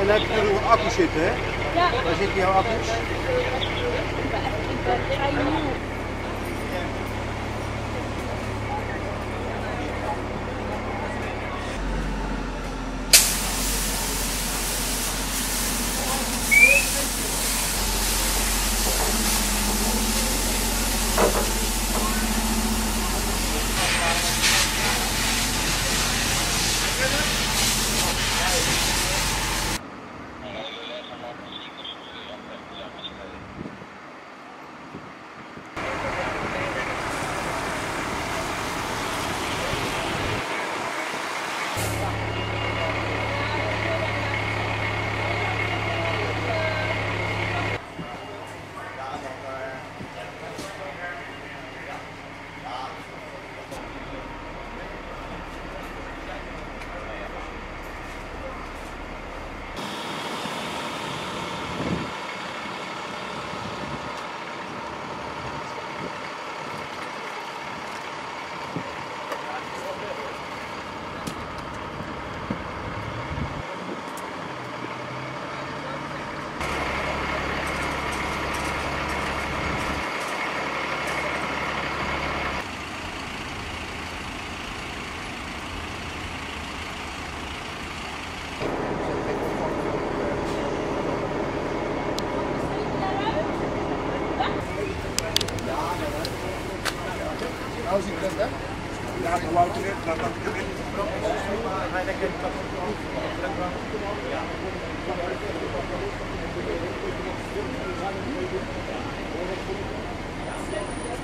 En dan heb je natuurlijk een accu zitten, hè? Ja. Waar zitten jouw accu's? Ik ben vrij nieuw. Als ik dat heb? Ja, dan wou ik erin. Dan kan ik erin. Ja.